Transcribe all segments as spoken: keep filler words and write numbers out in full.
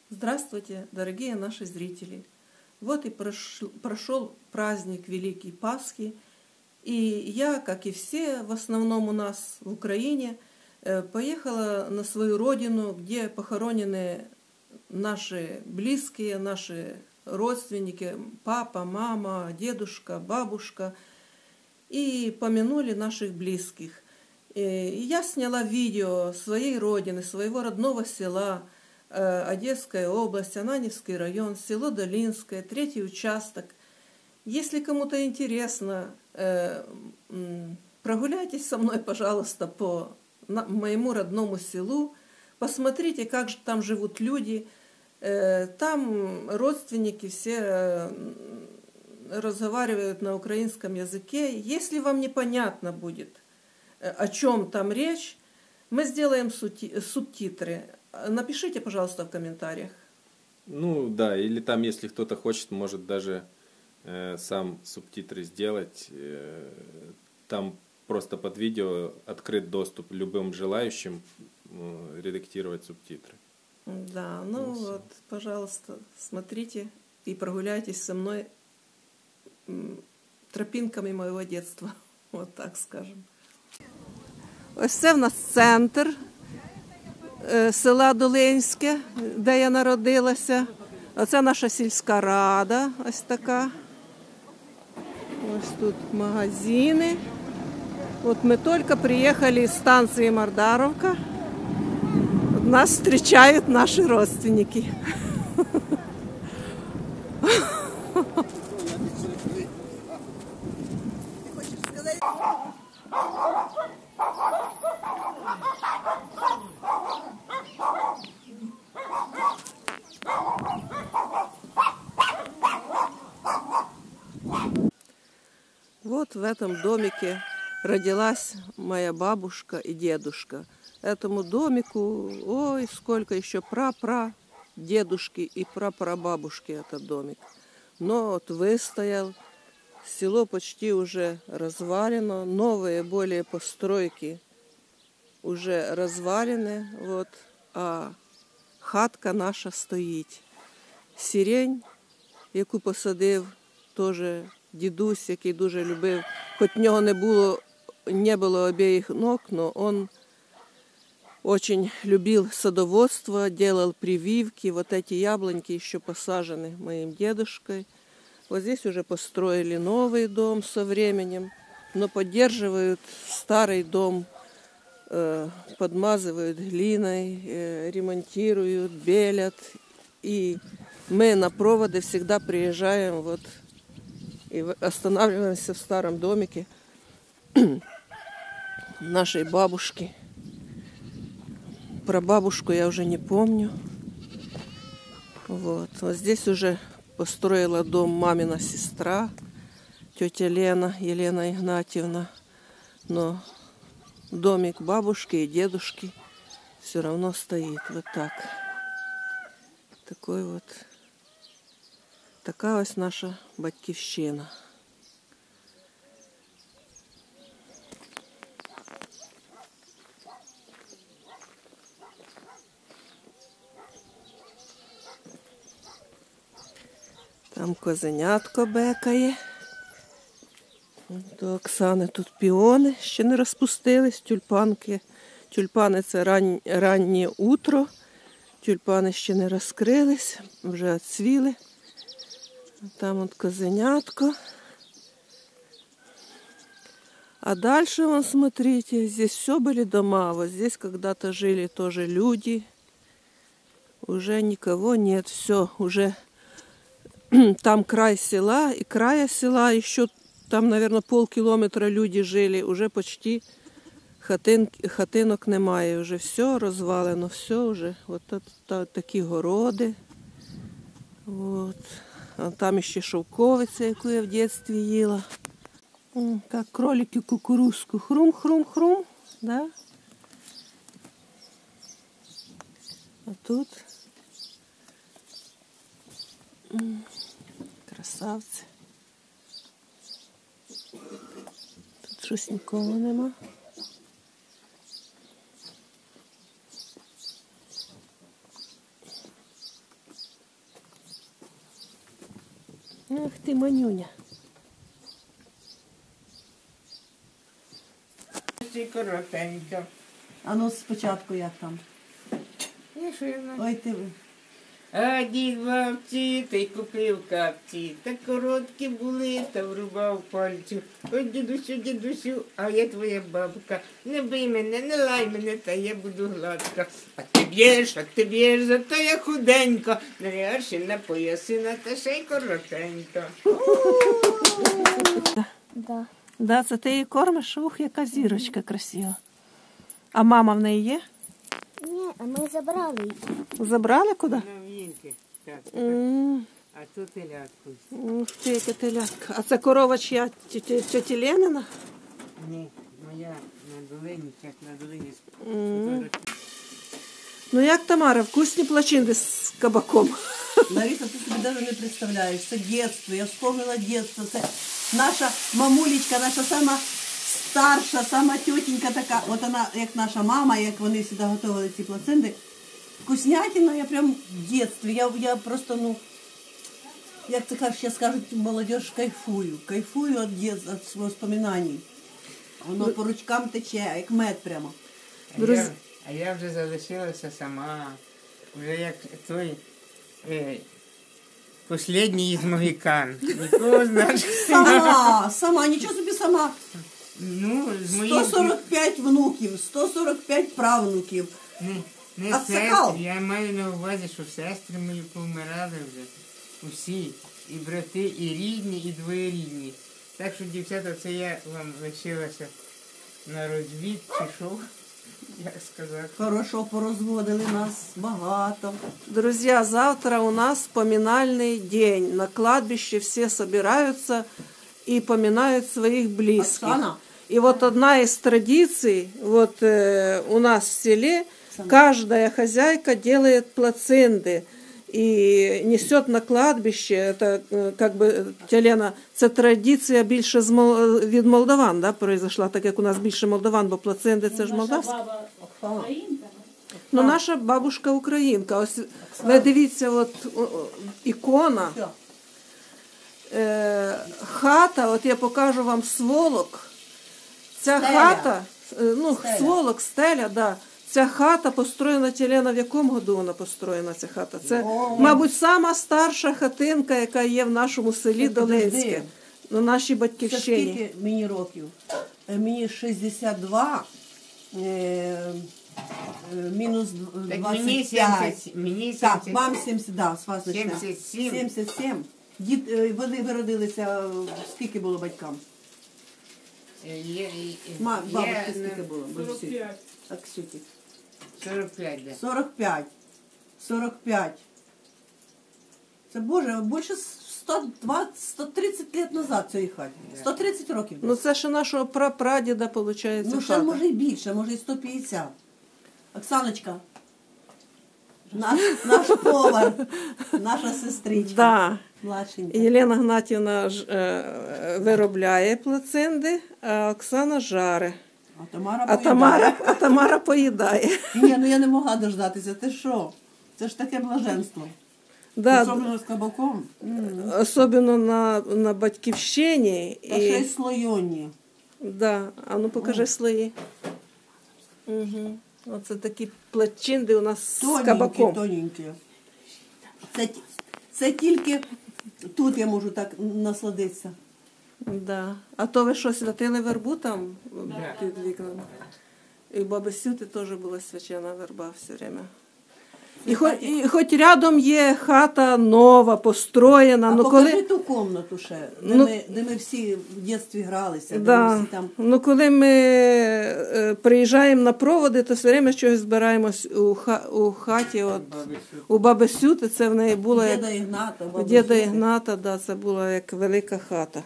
Здравствуйте, дорогие наши зрители! Вот и прошел, прошел праздник Великой Пасхи, и я, как и все, в основном у нас в Украине, поехала на свою родину, где похоронены наши близкие, наши родственники, папа, мама, дедушка, бабушка, и помянули наших близких. И я сняла видео своей родины, своего родного села, Одесская область, Ананьевский район, село Долинское, третий участок. Если кому-то интересно, прогуляйтесь со мной, пожалуйста, по моему родному селу, посмотрите, как же там живут люди. Там родственники все разговаривают на украинском языке. Если вам непонятно будет, о чем там речь, мы сделаем субтитры. Напишите, пожалуйста, в комментариях. Ну да, или там, если кто-то хочет, может даже э, сам субтитры сделать. Э, там просто под видео открыт доступ любым желающим э, редактировать субтитры. Да, ну, ну вот, все. Пожалуйста, смотрите и прогуляйтесь со мной тропинками моего детства. Вот так скажем. Ось це в нас центр села Долинське, де я народилася. Оце наша сільська рада, ось така. Ось тут магазини. Вот мы только приехали из станции Мардаровка. Нас встречают наши родственники. Вот в этом домике родилась моя бабушка и дедушка. Этому домику, ой, сколько еще пра-пра-дедушки и пра-пра-бабушки этот домик. Но вот выстоял, село почти уже развалено, новые более постройки уже развалены, вот, а хатка наша стоїть. Сирень, яку посадив теж дідусь, який дуже любив, хоч в нього не було, не було обеих ног, но он очень любил садоводство, делал прививки. Вот эти яблоньки еще посажены моим дедушкой. Вот здесь уже построили новый дом со временем, но поддерживают старый дом, э, подмазывают глиной, э, ремонтируют, белят. И мы на проводы всегда приезжаем вот и останавливаемся в старом домике нашей бабушки. Про бабушку я уже не помню. Вот, вот здесь уже построила дом мамина сестра, тетя Лена, Елена Игнатьевна. Но домик бабушки и дедушки все равно стоит вот так. Такой вот. Така ось наша батьківщина. Там козенятко бекає. До Оксани тут піони ще не розпустились, тюльпанки. Тюльпани це ран... раннє утро. Тюльпани ще не розкрились, вже відцвіли. Там вот козенятко. А дальше, вон, смотрите, здесь все были дома. Вот здесь когда-то жили тоже люди. Уже никого нет. Все, уже там край села и края села. Еще там, наверное, полкилометра люди жили. Уже почти хатин, хатинок немає. Уже все розвалено, все уже. Вот тут такі городи. Вот. А там ще шовковиця, яку я в дитинстві їла. Так, кролики кукурузку. Хрум-хрум-хрум. Да? А тут красавці. Тут щось нікого нема. Ах ти, манюня. Коротенько. А ну спочатку як там? І що я знаю? Ой ти ви. А дід бабці, та й купив капці. Та короткі були, та врубав пальцю. Ой, дідусю, дідусю, а я твоя бабка. Не бий мене, не лай мене, та я буду гладка. А ти б'єш, а ти б'єш, зато я худенька. Наряшена поясина, та ще й коротенька. Да. Да, це ти її кормиш? Ух, яка зірочка красива. А мама в неї є? Ні, а ми забрали її. Забрали куди? Новинки. Так, М, а тут телятку. Ух ти, яка телятка. А це корова чия? Тьоті тьоті Ленина? Ні, моя на долині, як на долині. М. Ну як, Тамара, вкусні плачинди з кабаком? Лариса, ти собі навіть не представляєш. Це дитинство, я вспомнила дитинство. Це наша мамулечка, наша сама старша, сама тітенька така. От вона, як наша мама, як вони завжди готували ці плаценти. Вкуснятина, я прям в дитинстві. Я, я просто, ну, як це кажуть, зараз кажуть, молодіж, кайфую. Кайфую від дитинства, від воспоминань. Воно по ручкам тече, як мед прямо. А я, а я вже залишилася сама. Вже як той е, послідній із могикан. Нікого знаєш. Сама, сама, нічого собі сама. Ну, з моїх... сто сорок п'ять внуків, сто сорок п'ять правнуків. Не, не А сестри, Сокол? я маю на увазі, що сестри мої повмирали вже. Усі. І брати, і рідні, і двоєрідні. Так що, дівчата, це я вам лишилася на розвід, чи що, як сказати. Хорошо порозводили нас, багато. Друзья, завтра у нас поминальный день. На кладбище все собираются и поминают своих близких. Оксана? И вот одна из традиций, вот э, у нас в селе, каждая хозяйка делает плаценты и несет на кладбище. Это э, как бы, Тялена, це традиція більше з Мол... від молдаван, да, произошла, так як у нас більше молдаван, бо плаценти це ж молдавські. Ну, наша бабушка українка. Ось ви дивіться, от о, о, ікона, Все. е, хата, от я покажу вам сволок. Ця Стеля. хата, е, ну, Стеля. сволок, стеля, да. Ця хата построєна, Тялена, в якому году вона построєна, ця хата? Це, О. мабуть, сама старша хатинка, яка є в нашому селі Це подожди. Долинське, на нашій Це батьківщині. скільки мені років? Е, Мені шістдесят два, е, е, мінус Так двадцять мені п'ять. сімдесят, мені Так, сімдесят. вам сімдесят, да, з вас почне. сімдесят сім. сімдесят сім. Дід, е, вони виродилися, е, скільки було батькам? Е, є- є- Ма, є, бабушки ну, скільки було? Бабусі? Так, Ксюті. сорок п'ять, да. сорок п'ять. сорок п'ять. Це, Боже, більше сто двадцять, сто тридцять років назад цієї хаті. сто тридцять років. Ну, це ще нашого прапрадіда, виходить, Ну, ще хата. може і більше, може і сто п'ятдесят. Оксаночка, наш, наш повар, наша сестричка. Да. Младшенька. Єлена Гнатівна ж, е, виробляє плаценди, а Оксана жаре. А Тамара А поїдає. Тамара, а Тамара поїдає. Ні, ну я не могла дождатися. Ти що? Це ж таке блаженство. Да, Особливо з кабаком. М. особливо на, на батьківщині. Та ще й І, слойонні. да. А ну покажи свої. Угу. Оце такі плачинди у нас з Тоненькі, кабаком. тоненькі. Це, ті- це тільки тут я можу так насладитися. Да. А то ви що, святили вербу там Да. під вікнами? І в баби Сюти теж була свячена верба все время. І хоч, і хоч рядом є хата нова, построєна, А ну покажи коли, ту комнату ще, де, Ну, ми, де ми всі в дитинстві гралися, де ми да, всі там. ну, коли ми е, приїжджаємо на проводи, то все время щось збираємось у, ха, у хаті, от, у баби Сюти, це в неї було як Діда Ігната, у бабусі. діда Ігната, да, це була як велика хата.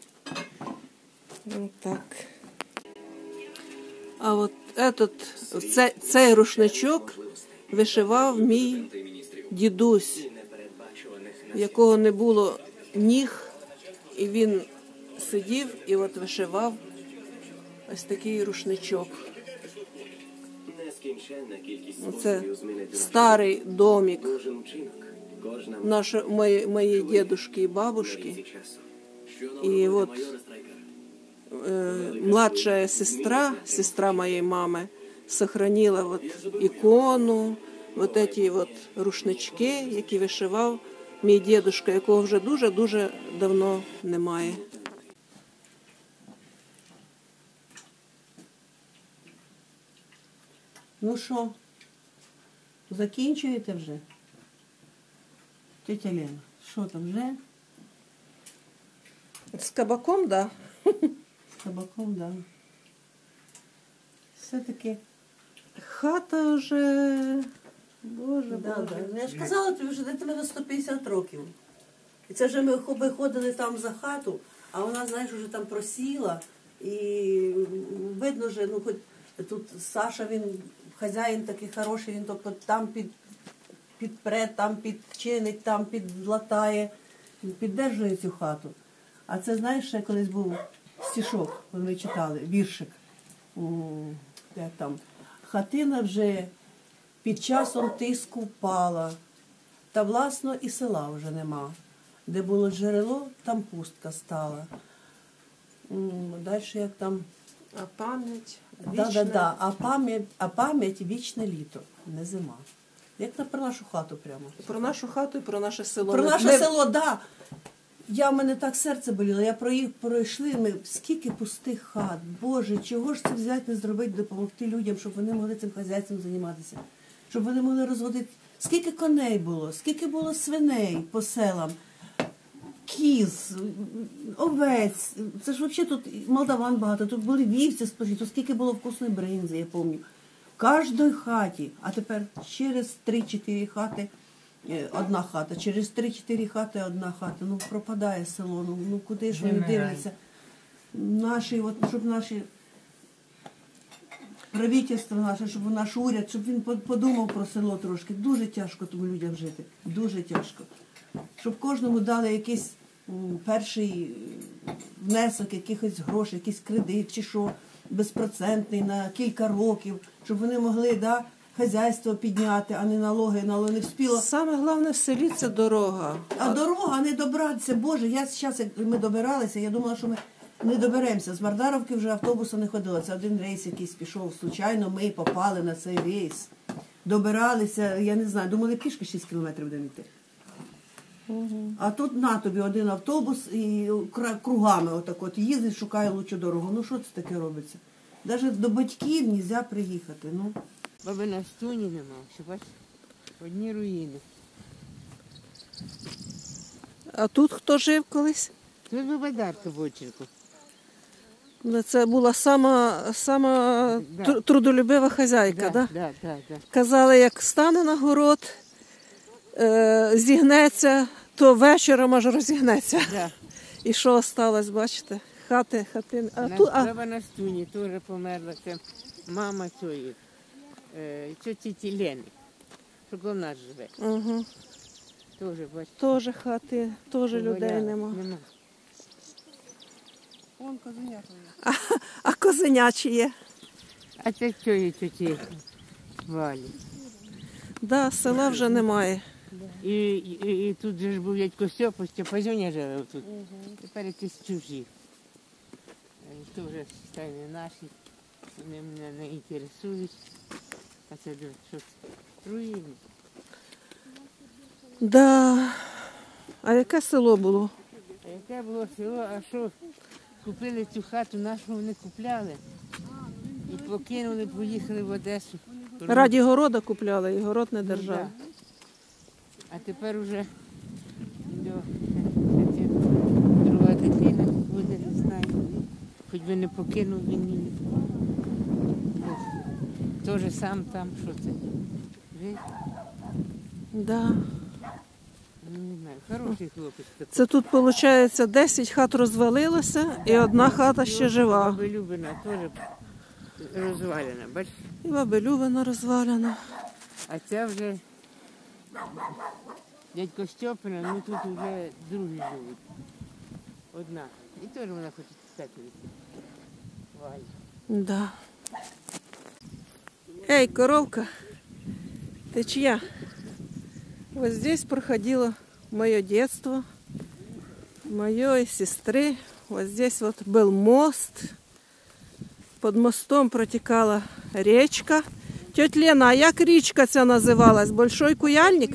Ну, так. А от этот, цей, цей рушничок вишивав мій дідусь, в якого не було ніг, і він сидів і от вишивав ось такий рушничок. Нескінченна кількість Це способів змінити наш старий домик. кожен вчинок наши, мои, мои дедушки и бабушки. И вот э, младшая сестра, сестра моей мамы, сохранила вот ікону, вот эти вот рушнички, які вишивав мій дідушка, якого вже дуже-дуже давно немає. Ну що, закінчуєте вже? Тетя Лена, що там вже? З кабаком, да. З табаком, да. Все-таки. Хата вже, боже, Да, боже. да. Ну, я ж казала, тобі вже десь на сто п'ятдесят років. І це вже ми виходили там за хату, а вона, знаєш, вже там просіла. І видно вже, ну хоч тут Саша, він хазяїн такий хороший, він тобто там під, підпре, там підчинить, там підлатає, піддержує цю хату. А це, знаєш, ще колись був стишок, коли ми читали, віршик. М, Як там? Хатина вже під часом тиску впала, та власно і села вже нема. Де було джерело, там пустка стала. Далі як там. А пам'ять Да, вічна. да, да. А пам'ять, а пам'ять вічне літо, не зима. Як на про нашу хату прямо. Про нашу хату і про наше село. Про Ми- наше ми- село, так. Да. Я, в мене так серце боліло, я про їх пройшли, ми скільки пустих хат. Боже, чого ж це взяти, не зробити, допомогти людям, щоб вони могли цим хазяйством займатися, щоб вони могли розводити. Скільки коней було, скільки було свиней по селам, кіз, овець. Це ж взагалі тут молдаван багато, тут були вівці сплошні, тут скільки було вкусної бринзи, я пам'ятаю. В кожній хаті, а тепер через три-чотири хати е, одна хата, через три-чотири хати одна хата. Ну пропадає село, ну, ну куди ж вони Вимирає. дивляться? Наші, от, щоб наші правительство наше, щоб наш уряд, щоб він по- подумав про село трошки. Дуже тяжко тому людям жити, дуже тяжко. Щоб кожному дали якийсь м, перший внесок, якихось грошей, якийсь кредит чи що, безпроцентний на кілька років, щоб вони могли, да, хазяйство підняти, а не налоги, налоги не вспіло. Саме головне в селі це дорога. А дорога, не добратися. Боже, я зараз, як ми добиралися, я думала, що ми не доберемося. З Вардаровки вже автобуса не ходило. Це один рейс якийсь пішов. Случайно ми попали на цей рейс. Добиралися, я не знаю, думали, пішки шість кілометрів будемо йти. А тут на тобі один автобус і кра- кругами отак от їздить, шукає лучшу дорогу. Ну що це таке робиться? Навіть до батьків не можна приїхати. Ну. Баби на стуні нема, що бачиш, одні руїни. А тут хто жив колись? Тут бабадарка в очерку. Ну, це була сама, сама Да. тру- трудолюбива хазяйка, Да, да? да, да, да. Казали, як стане на город, е, зігнеться, то вечором аж розігнеться. Да. І що осталось, бачите? Хати, хатини. А На, тут, а, Баба на стуні теж померла. Це мама цієї, е, тіті Лени, що коло нас живе. угу. Теж, бачиш. Теж хати, теж людей поваляла. нема. Нема. Вон козенята. А, а козенячі є? А це цієї тіті Валі. Да, села вже немає. І, і, і тут же ж був дядько Степа, Степазюня жив тут. Тепер якісь чужі. Е, То вже стайні наші, вони мене не інтересують. А це де, що це? Руїни. Да. А яке село було? А яке було село, а що купили цю хату, нашу вони купляли. І покинули, поїхали в Одесу. Раді города купляли, і город не Ну, держав. да. А тепер уже до, це друга дитина буде, не знаю. Хоч би не покинув він її. Теж сам там, що це. Ви? Да. Ну, не знаю, хороший хлопець. такий. Це тут, виходить, десять хат розвалилося, і одна хата ще жива. Баба Любина теж розвалена, бачиш? І баби Любина розвалена. А це вже дядько Стьопина, ну тут вже другі живуть. Одна. І теж вона хоче стати. Валя. Да. Ей, коровка, ти чия? Вот здесь проходило мое детство, моей сестры. Вот здесь вот был мост. Под мостом протекала речка. Тетя Лена, а як річка ця називалась? Большой Куяльник?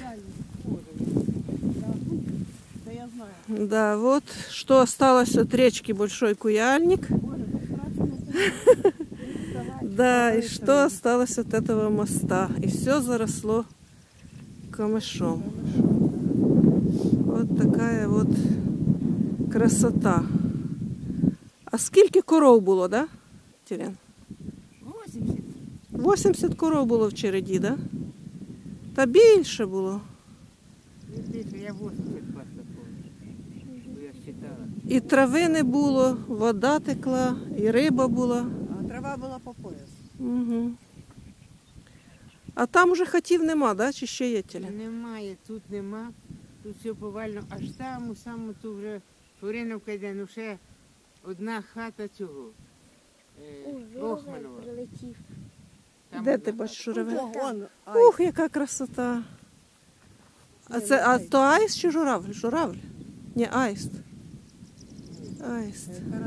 Да я знаю. Да, вот что осталось от речки Большой Куяльник. Да, и что осталось от этого моста. И все заросло камышом. Вот такая вот красота. А скільки коров було, да, Терен? вісімдесят. вісімдесят коров було в череді, да? Та більше було. Ну, більше, я вісімдесят паста помню. Бо я считала. І трави не було, вода текла, і риба була. А трава була по пояс. Угу. А там уже хатів нема, да? Чи ще є Терен? Немає, тут нема. Тут все повально. Аж там, у самому тут вже Фуриновка йде, ну ще одна хата цього. О, Е, журавель Охманова. прилетів. Там Де одна ти хата. бачиш журавель? О, вон, Ух, яка красота. А це а то аїст чи журавль? Журавль? Ні, аїст. Аїст.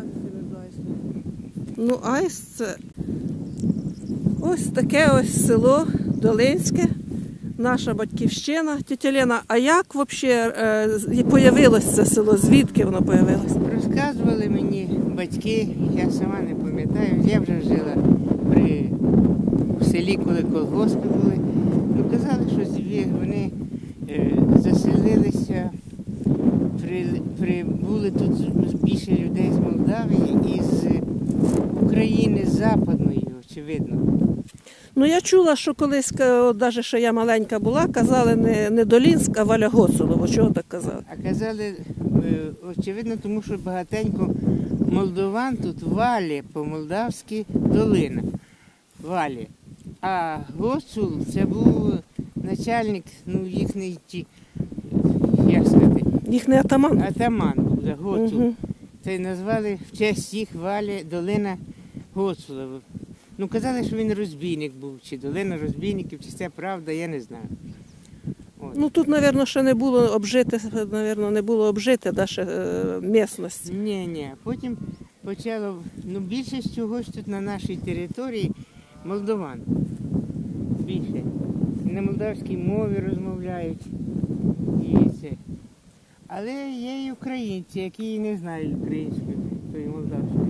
Ну, аїст це ось таке ось село Долинське, наша батьківщина. Тетя Лена, а як взагалі появилось це село? Звідки воно появилось? Розказували мені батьки, я сама не пам'ятаю, я вже жила при в селі, коли колгоспи були. Ну, казали, що зві- вони е, заселилися, при, прибули тут більше людей з Молдавії і з України, з Западної, очевидно. Ну, я чула, що колись, навіть що я маленька була, казали не, не Долінськ, а Валя Гоцулово. Чого так казали? А казали, е, очевидно, тому що багатенько молдован тут Валі, по-молдавськи долина. Валі. А Гоцул це був начальник, ну їхній ті, як сказати, Їхній атаман. атаман був, да, Гоцул. Угу. Це й назвали в честь їх Валі долина Гоцула. Ну казали, що він розбійник був, чи долина розбійників, чи це правда, я не знаю. От. Ну, тут, мабуть, ще не було обжите, мабуть, не було обжите даже е, місцевість. Ні, ні. Потім почало, ну більшість чогось тут на нашій території молдован. Більше. На молдавській мові розмовляють. І це. Але є і українці, які не знають української, тої молдавської.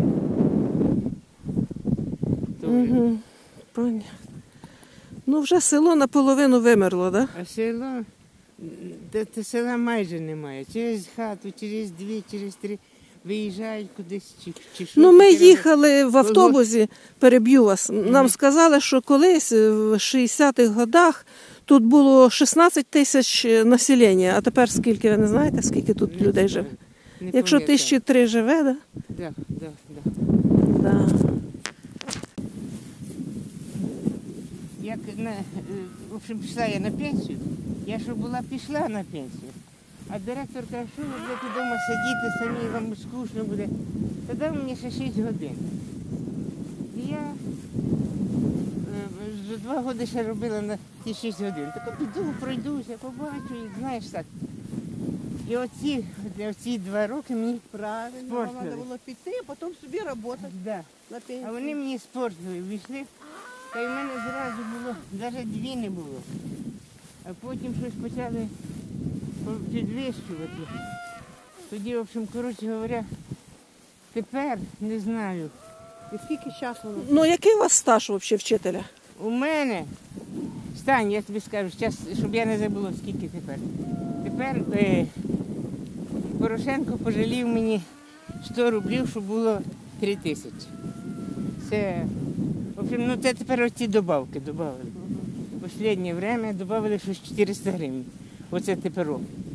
Тоже. Угу. Понятно. Ну, вже село наполовину вимерло, так? Да? А село, та, та села майже немає. Через хату, через дві, через три виїжджають кудись чи, чи що. Ну, ми таке їхали в автобусі, переб'ю вас. Нам сказали, що колись в шістдесятих годах тут було шістнадцять тисяч населення, а тепер скільки, ви не знаєте, скільки тут робити? людей Не живе? знаю, не Якщо пам'ятаю. тисячі три живе, да? Да, да, да. Да. Як на, е, в общем, пішла я на пенсію, я що була, пішла на пенсію. А директор каже, що ви будете вдома сидіти, самі вам скучно буде. Та дав мені ще шість годин. І я е, за два роки ще робила на ті шість годин. Так піду, пройдуся, побачу, і знаєш так. І оці, оці два роки мені Правильно, Спортили. вам треба було піти, а потім собі працювати да. на пенсію. А вони мені спортили, війшли. Та й в мене зразу було, навіть дві не було. А потім щось почали підвищувати. Тоді, в общем, коротше говоря, тепер не знаю. І скільки часу воно? Ну, який у вас стаж взагалі вчителя? У мене, Стань, я тобі скажу, щас, щоб я не забула, скільки тепер. Тепер е, Порошенко пожалів мені сто рублів, щоб було три тисячі. Це, в общем, ну це тепер оці добавки додали. Останнє время додали щось чотириста гривень. Оце тепер.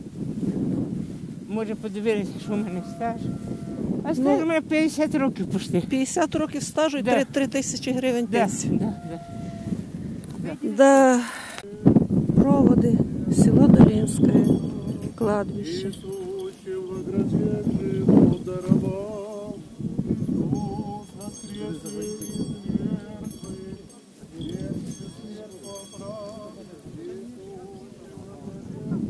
Може подивитися, що в мене стаж. А стаж Ну, у мене п'ятдесят років пішли. п'ятдесят років стажу і Да. три тисячі гривень Да, пенсії. да, да. Да. Проводи, село Долинське, кладбище. Иисусе, воскресший, даровал, Дух воскресший из мертвых, вечно смерть поправит, Иисусе,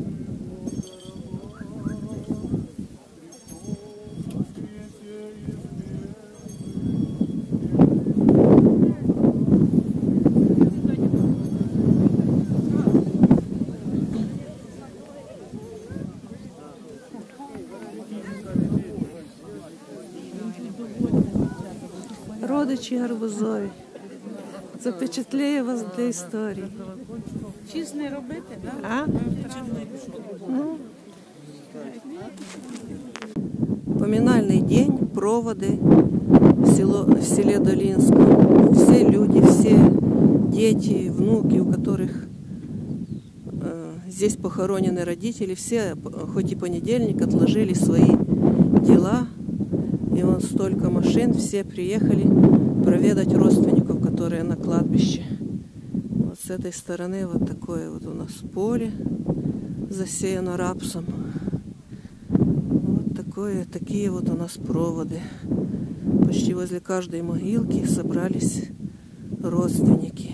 родичі гарбузові. Запечатлює вас для історії. Чіз не робити, так? А? Ну. Поминальный день, проводы в, село, в селе Долинском. Все люди, все дети, внуки, у которых э, здесь похоронены родители, все, хоть и понедельник, отложили свои дела. И вот столько машин, все приехали проведать родственников, которые на кладбище. Вот с этой стороны вот такое вот у нас поле засеяно рапсом. Вот такое, такие вот у нас проводы. Почти возле каждой могилки собрались родственники.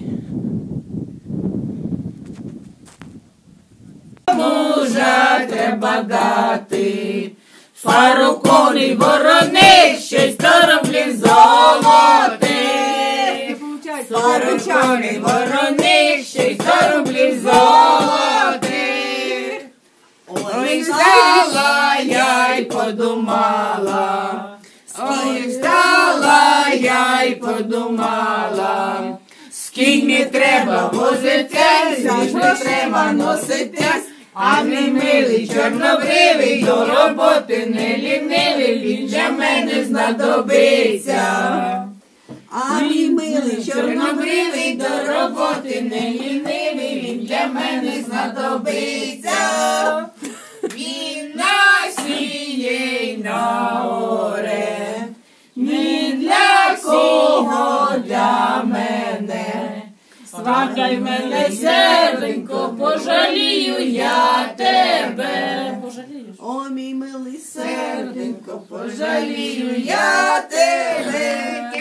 Мужа треба дати, пару коней ворони, ще й сто рублів золотих. Пару коней ворони, ще й сто рублів золотих. Ой, встала я й подумала, ой, встала я й подумала, з ким не треба возитись, аж не треба носитись, а мій милий чорнобривий, до роботи не лінивий, він для мене знадобиться. А мій милий Чорнобривий, до роботи не лінивий, він для мене знадобиться. Він насіє й на оре, ні для кого для мене. Сватай мене, серденько, пожалію я тебе. О, мій милий Серденько, пожалію я тебе.